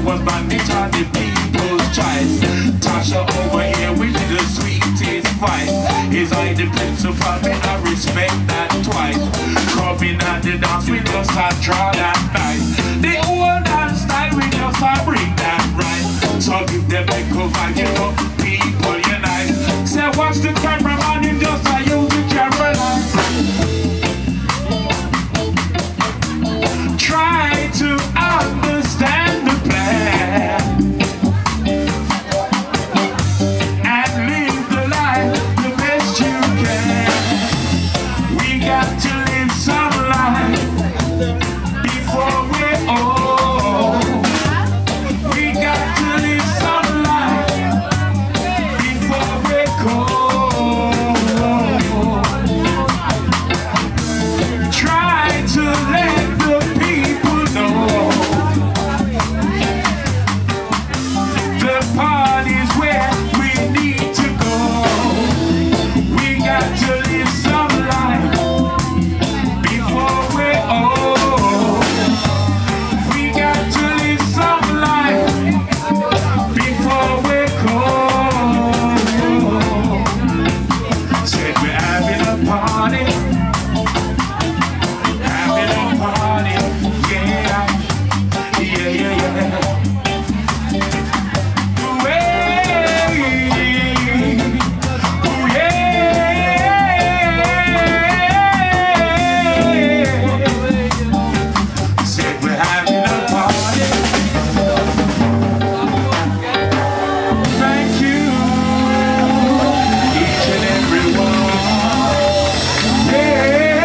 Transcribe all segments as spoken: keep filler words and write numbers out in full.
was bandit on the people's choice. Tasha over here with the sweetest spice. Is I the principal, me I respect that twice. Coming at the dance with us, I draw that night. The old dance style with us, I bring that right. So give them a cover, you know, people unite. Say watch the cameraman, him just I use the camera light. Try to understand the plan and live the life the best you can. We got to live some life before we're old. We got to live some life before we're cold. Try to let the people know the party's where we need to go. We got to live some life before we're old. We got to live some life before we're cold. Said we're having a party, having a party, yeah, yeah, yeah, yeah. Ooh, hey, ooh, yeah. Said we're having a party. Thank you, each and every one.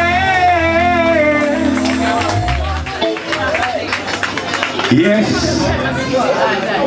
Yeah. Yes.